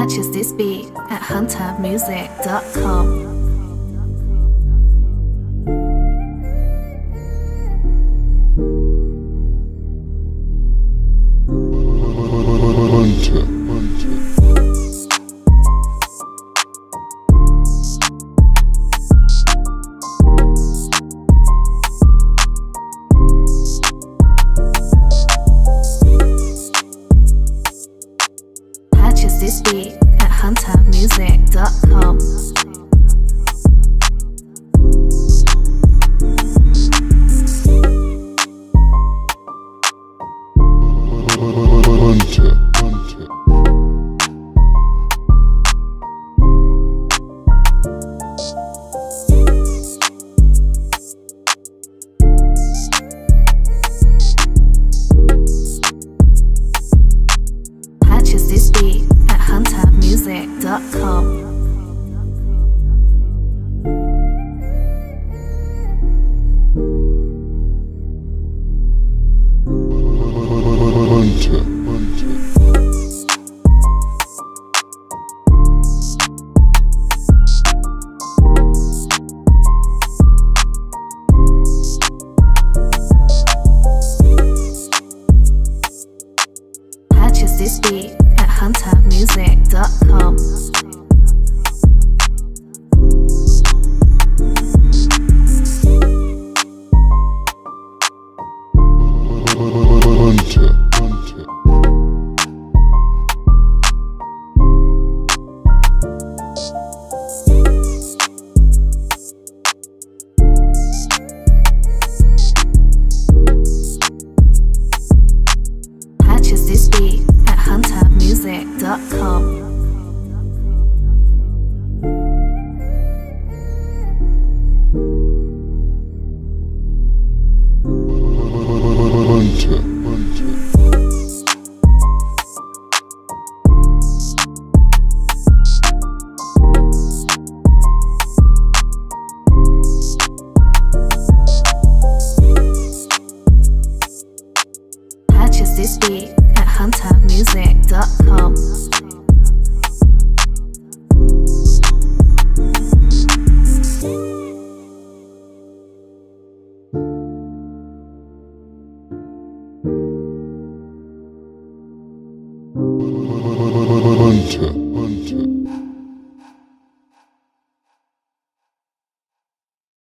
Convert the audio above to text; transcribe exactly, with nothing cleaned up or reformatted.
Purchase this beat at hunter music dot com. Huntxh, Huntxh. Purchase this beat at hunter music dot com. Huntxh, Huntxh. Purchase this beat at hunter music dot com. Huntxh, Huntxh. Purchase this beat at hunter music dot com. Huntxh, Huntxh. Purchase this beat at hunter music dot com. Huntxh, Huntxh. Purchase this beat